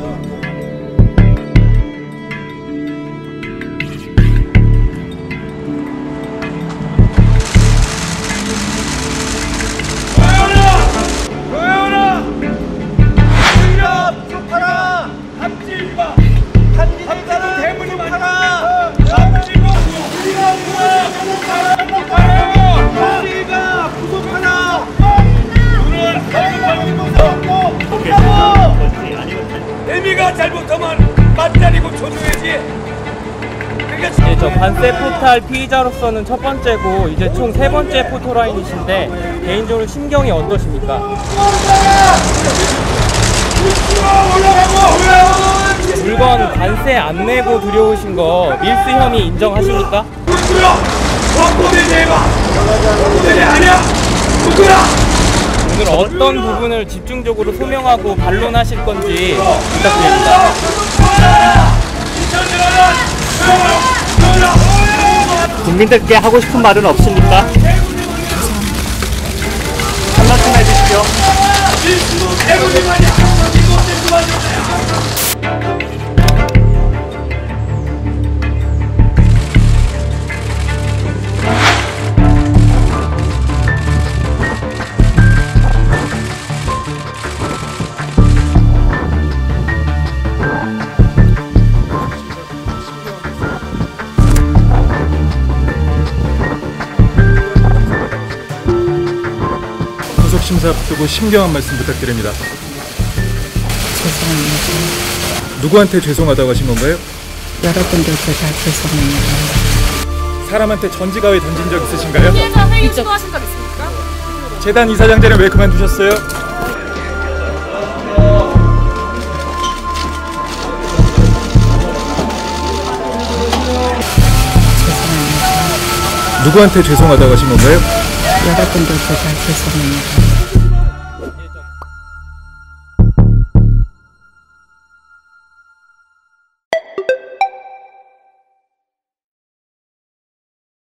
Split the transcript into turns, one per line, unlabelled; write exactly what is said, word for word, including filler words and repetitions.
애미가 잘못하면 맞다리고 쳐줘야지.
네, 저 관세 포탈 피의자로서는 첫 번째고 이제 총 세 번째 포토라인이신데 개인적으로 심경이 어떠십니까? 물건 관세 안 내고 들여오신 거 밀수 혐의 인정하십니까? 오늘 어떤 부분을 집중적으로 소명하고 반론하실 건지 부탁드립니다.
국민들께 하고 싶은 말은 없습니까? 한 말씀 해주시죠.
심사 앞두고 심경한 말씀 부탁드립니다.
죄송합니다.
누구한테 죄송하다고 하신 건가요?
여러분들께 다 죄송합니다.
사람한테 전지가위 던진 적 있으신가요?
피해자 회의 시도하신 적 있습니까?
재단 이사장제는 왜 그만두셨어요?
죄송합니다.
누구한테 죄송하다고 하신 건가요?
여러분들께 다 죄송합니다.